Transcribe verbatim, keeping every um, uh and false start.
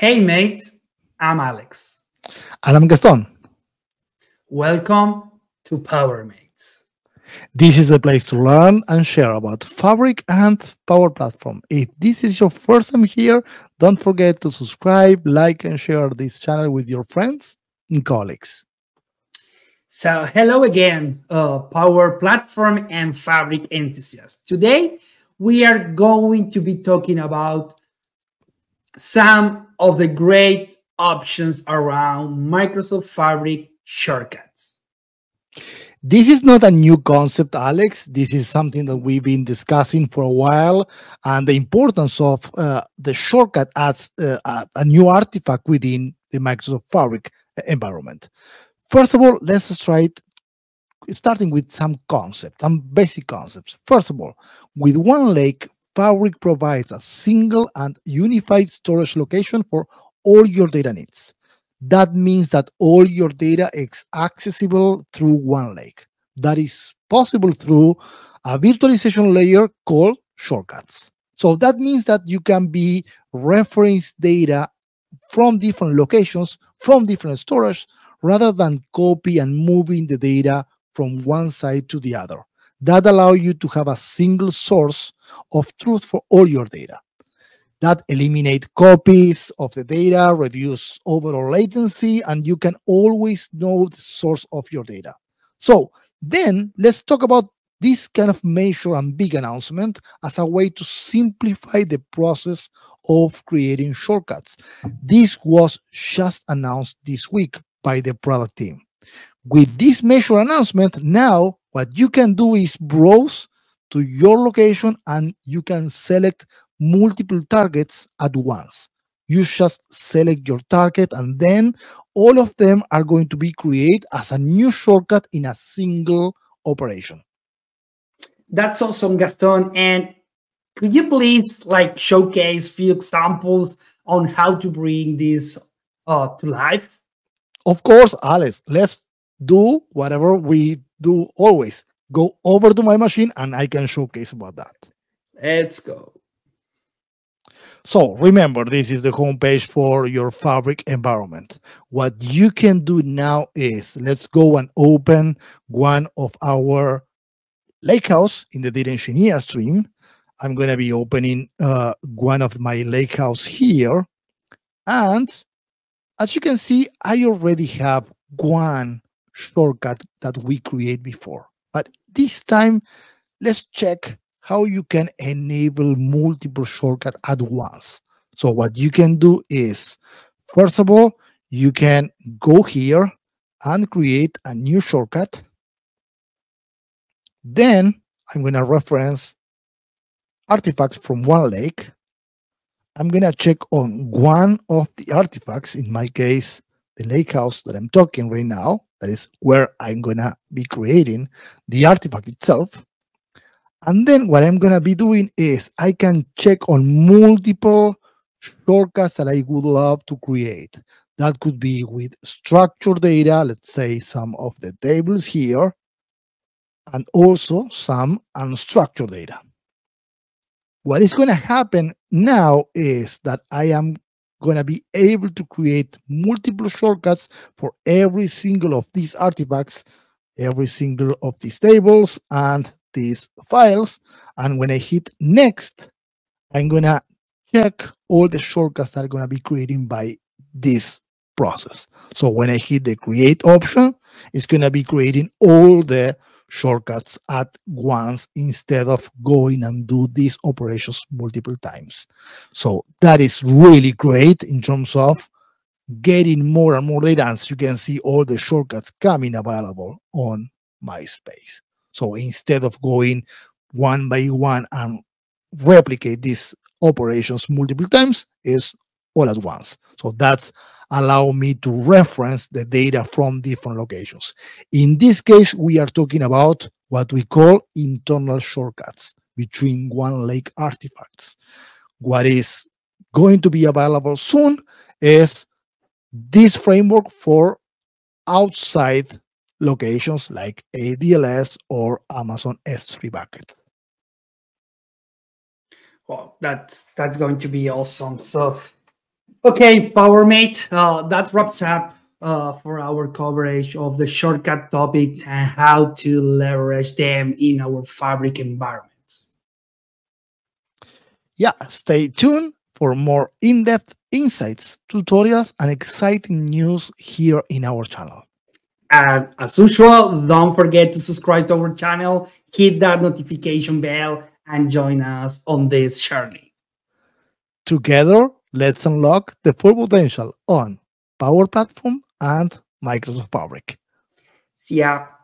Hey mate, I'm Alex. And I'm Gaston. Welcome to Power Mates. This is the place to learn and share about Fabric and Power Platform. If this is your first time here, don't forget to subscribe, like, and share this channel with your friends and colleagues. So, hello again, uh, Power Platform and Fabric enthusiasts. Today, we are going to be talking about some of the great options around Microsoft Fabric shortcuts. This is not a new concept, Alex. This is something that we've been discussing for a while, and the importance of uh, the shortcut as uh, a, a new artifact within the Microsoft Fabric environment. First of all, let's try it starting with some concepts, some basic concepts. First of all, with one lake, Fabric provides a single and unified storage location for all your data needs. That means that all your data is accessible through one lake. That is possible through a virtualization layer called shortcuts. So that means that you can be reference data from different locations, from different storage, rather than copy and moving the data from one side to the other. That allows you to have a single source of truth for all your data. That eliminate copies of the data, reduce overall latency, and you can always know the source of your data. So then let's talk about this kind of major and big announcement as a way to simplify the process of creating shortcuts. This was just announced this week by the product team. With this major announcement, now what you can do is browse to your location and you can select multiple targets at once. You just select your target and then all of them are going to be created as a new shortcut in a single operation. That's awesome, Gaston. And could you please like showcase few examples on how to bring this uh, to life? Of course, Alex, let's do whatever we do always. Go over to my machine and I can showcase about that. Let's go. So remember, this is the homepage for your Fabric environment. What you can do now is let's go and open one of our lakehouse in the data engineer stream. I'm going to be opening uh, one of my lakehouse here. And as you can see, I already have one shortcut that we create before. But this time, let's check how you can enable multiple shortcuts at once. So what you can do is, first of all, you can go here and create a new shortcut. Then I'm going to reference artifacts from one lake. I'm going to check on one of the artifacts, in my case, the lakehouse that I'm talking right now. That is where I'm going to be creating the artifact itself. And then what I'm going to be doing is I can check on multiple shortcuts that I would love to create. That could be with structured data, let's say some of the tables here, and also some unstructured data. What is going to happen now is that I am going to be able to create multiple shortcuts for every single of these artifacts, every single of these tables, and these files. And when I hit next, I'm going to check all the shortcuts that are going to be created by this process. So when I hit the create option, it's going to be creating all the shortcuts at once instead of going and do these operations multiple times. So that is really great in terms of getting more and more data. As you can see, all the shortcuts coming available on my space. So instead of going one by one and replicate these operations multiple times, is all at once. So that's allow me to reference the data from different locations. In this case, we are talking about what we call internal shortcuts between one lake artifacts. What is going to be available soon is this framework for outside locations like A D L S or Amazon S three buckets. Well, that's that's going to be awesome. So Okay, PowerMate, uh, that wraps up uh, for our coverage of the shortcut topics and how to leverage them in our fabric environments. Yeah, stay tuned for more in-depth insights, tutorials, and exciting news here in our channel. And as usual, don't forget to subscribe to our channel, hit that notification bell, and join us on this journey. Together, let's unlock the full potential on Power Platform and Microsoft Fabric. See ya.